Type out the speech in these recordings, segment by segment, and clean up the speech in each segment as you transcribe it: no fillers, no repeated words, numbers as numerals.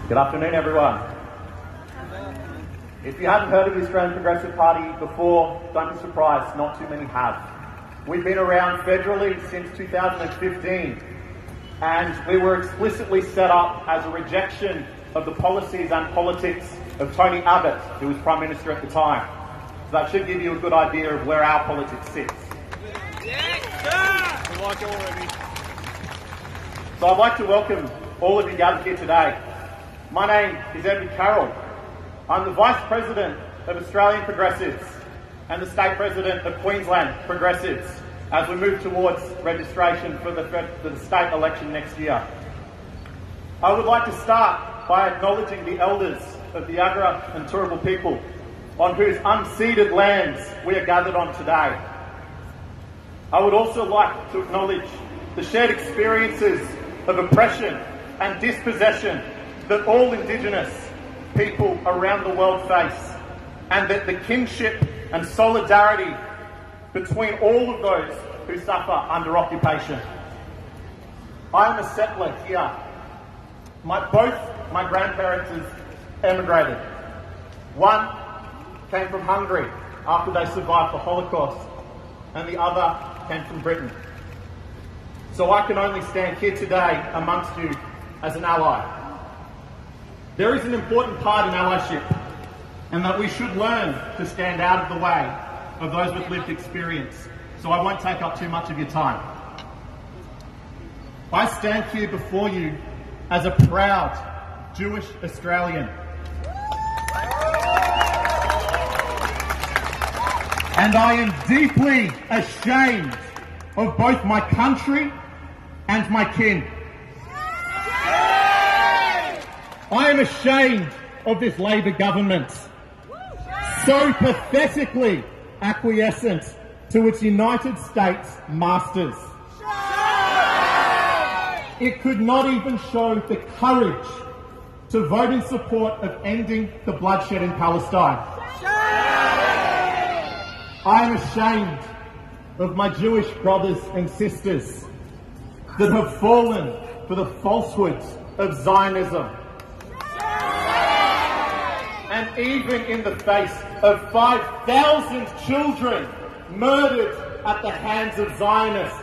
Good afternoon, everyone. If you haven't heard of the Australian Progressive Party before, don't be surprised, not too many have. We've been around federally since 2015, and we were explicitly set up as a rejection of the policies and politics of Tony Abbott, who was Prime Minister at the time. So that should give you a good idea of where our politics sits. Yes, sir! We like it already. So I'd like to welcome all of you gathered here today. My name is Carroll. I'm the Vice President of Australian Progressives and the State President of Queensland Progressives as we move towards registration for the state election next year. I would like to start by acknowledging the elders of the Yagara and Turrbal people on whose unceded lands we are gathered on today. I would also like to acknowledge the shared experiences of oppression and dispossession that all indigenous people around the world face, and that the kinship and solidarity between all of those who suffer under occupation. I am a settler here. Both my grandparents emigrated. One came from Hungary after they survived the Holocaust, and the other came from Britain. So I can only stand here today amongst you as an ally. There is an important part in allyship, and that we should learn to stand out of the way of those with lived experience, so I won't take up too much of your time. I stand here before you as a proud Jewish Australian. And I am deeply ashamed of both my country and my kin. I am ashamed of this Labor government, so pathetically acquiescent to its United States masters. It could not even show the courage to vote in support of ending the bloodshed in Palestine. I am ashamed of my Jewish brothers and sisters that have fallen for the falsehoods of Zionism. And even in the face of 5,000 children murdered at the hands of Zionists,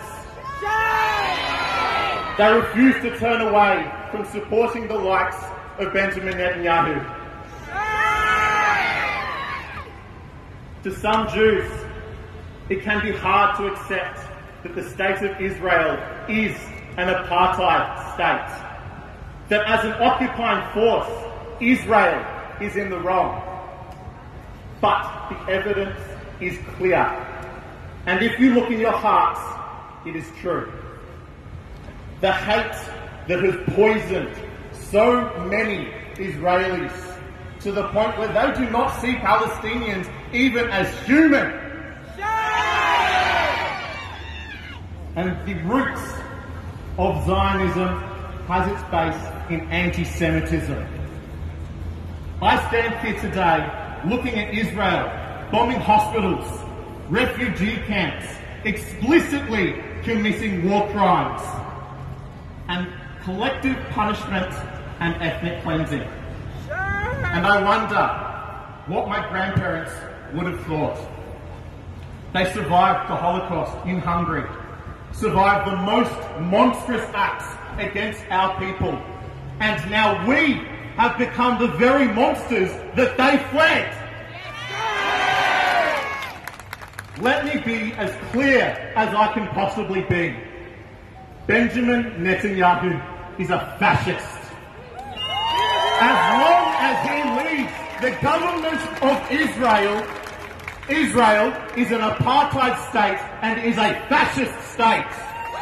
they refuse to turn away from supporting the likes of Benjamin Netanyahu. To some Jews, it can be hard to accept that the state of Israel is an apartheid state, that as an occupying force, Israel is in the wrong. But the evidence is clear. And if you look in your hearts, it is true. The hate that has poisoned so many Israelis to the point where they do not see Palestinians even as human. And the roots of Zionism has its base in anti-Semitism. I stand here today looking at Israel bombing hospitals, refugee camps, explicitly committing war crimes, and collective punishment and ethnic cleansing. And I wonder what my grandparents would have thought. They survived the Holocaust in Hungary, survived the most monstrous acts against our people, and now we have become the very monsters that they fled. Let me be as clear as I can possibly be. Benjamin Netanyahu is a fascist. As long as he leads the government of Israel, Israel is an apartheid state and is a fascist state.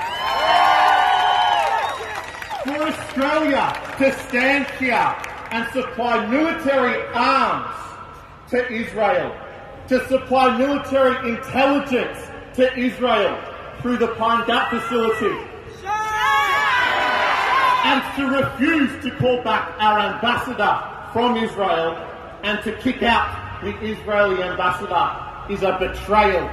For Australia to stand here and supply military arms to Israel, to supply military intelligence to Israel through the Pine Gap facility, and to refuse to call back our ambassador from Israel and to kick out the Israeli ambassador is a betrayal.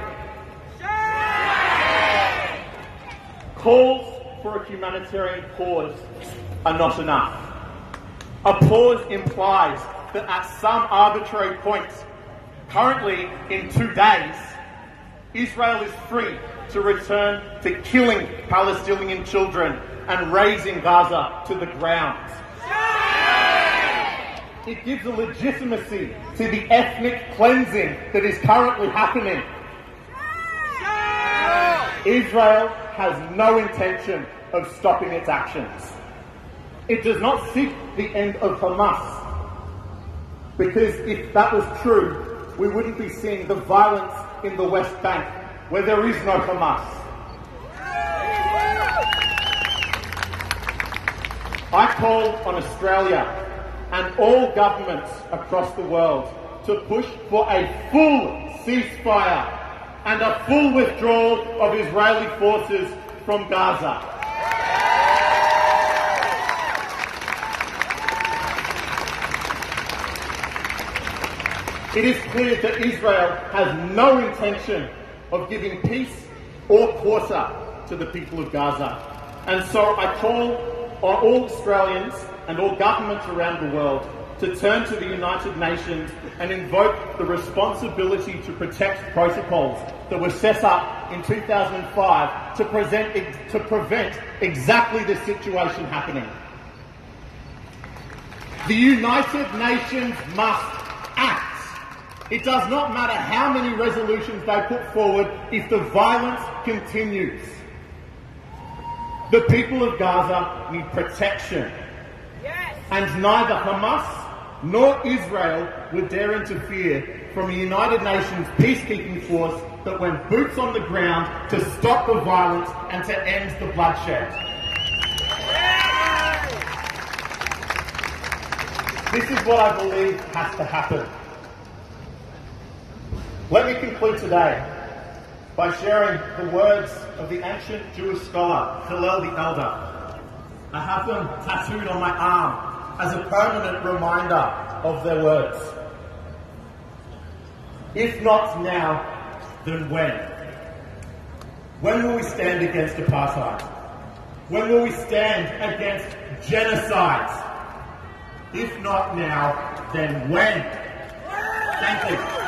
Calls for a humanitarian pause are not enough. A pause implies that at some arbitrary point, currently in 2 days, Israel is free to return to killing Palestinian children and razing Gaza to the ground. It gives a legitimacy to the ethnic cleansing that is currently happening. Israel has no intention of stopping its actions. It does not seek the end of Hamas, because if that was true, we wouldn't be seeing the violence in the West Bank, where there is no Hamas. I call on Australia and all governments across the world to push for a full ceasefire and a full withdrawal of Israeli forces from Gaza. It is clear that Israel has no intention of giving peace or quarter to the people of Gaza. And so I call on all Australians and all governments around the world to turn to the United Nations and invoke the responsibility to protect protocols that were set up in 2005 to prevent exactly this situation happening. The United Nations must act. It does not matter how many resolutions they put forward if the violence continues. The people of Gaza need protection. Yes. And neither Hamas nor Israel would dare interfere from a United Nations peacekeeping force that went boots on the ground to stop the violence and to end the bloodshed. Yes. This is what I believe has to happen. Let me conclude today by sharing the words of the ancient Jewish scholar, Carroll the Elder. I have them tattooed on my arm as a permanent reminder of their words. If not now, then when? When will we stand against apartheid? When will we stand against genocide? If not now, then when? Thank you.